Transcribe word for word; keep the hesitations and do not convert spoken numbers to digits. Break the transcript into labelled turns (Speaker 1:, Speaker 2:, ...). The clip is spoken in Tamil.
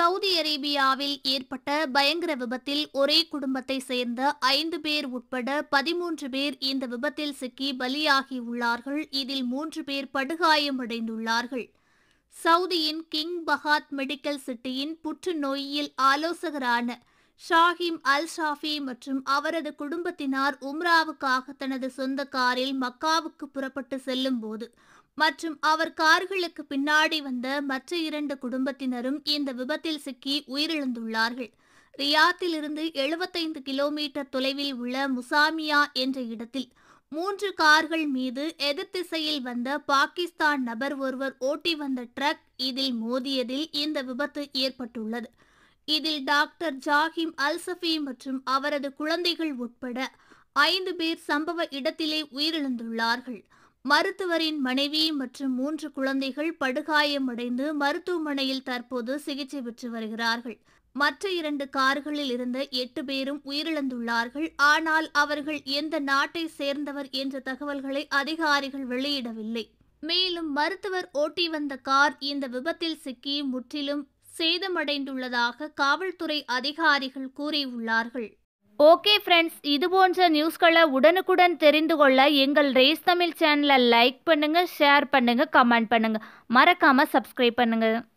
Speaker 1: சவுதி அரேபியாவில் ஏற்பட்ட பயங்கர விபத்தில் ஒரே குடும்பத்தை சேர்ந்த ஐந்து பேர் உட்பட பதிமூன்று பேர் இந்த விபத்தில் சிக்கி பலியாகியுள்ளார்கள். இதில் மூன்று பேர் படுகாயமடைந்துள்ளார்கள். சவுதியின் கிங் பஹாத் மெடிக்கல் சிட்டியின் புற்றுநோயியல் ஆலோசகரான ஷாஹிம் அல் ஷாஃபி மற்றும் அவரது குடும்பத்தினார் உம்ராவுக்காக தனது சொந்த காரில் மக்காவுக்கு புறப்பட்டு செல்லும் போது மற்றும் அவர் கார்களுக்கு பின்னாடி வந்த மற்ற இரண்டு குடும்பத்தினரும் இந்த விபத்தில் சிக்கி உயிரிழந்துள்ளார்கள். ரியாத்திலிருந்து எழுபத்தைந்து கிலோமீட்டர் தொலைவில் உள்ள முசாமியா என்ற இடத்தில் மூன்று கார்கள் மீது எதிர்த்திசையில் வந்த பாகிஸ்தான் நபர் ஒருவர் ஓட்டி வந்த ட்ரக் இதில் மோதியதில் இந்த விபத்து ஏற்பட்டுள்ளது. இதில் டாக்டர் ஜாஹிம் அல்சஃபி மற்றும் அவரது குழந்தைகள் உட்பட ஐந்து பேர் சம்பவ இடத்திலே உயிரிழந்துள்ளார்கள். மருத்துவரின் மனைவி மற்றும் மூன்று குழந்தைகள் படுகாயமடைந்து மருத்துவமனையில் தற்போது சிகிச்சை பெற்று வருகிறார்கள். மற்ற இரண்டு கார்களில் இருந்த எட்டு பேரும் உயிரிழந்துள்ளார்கள். ஆனால் அவர்கள் எந்த நாட்டை சேர்ந்தவர் என்ற தகவல்களை அதிகாரிகள் வெளியிடவில்லை. மேலும் மருத்துவர் ஓட்டி வந்த கார் இந்த விபத்தில் சிக்கி முற்றிலும் சேதமடைந்துள்ளதாக காவல்துறை அதிகாரிகள் கூறியுள்ளார்கள். ஓகே ஃப்ரெண்ட்ஸ், இது போன்ற நியூஸ்களை உடனுக்குடன் தெரிந்து கொள்ள எங்கள் ரேஸ் தமிழ் சேனலை லைக் பண்ணுங்க, ஷேர் பண்ணுங்க, கமெண்ட் பண்ணுங்க, மறக்காம சப்ஸ்கிரைப் பண்ணுங்க.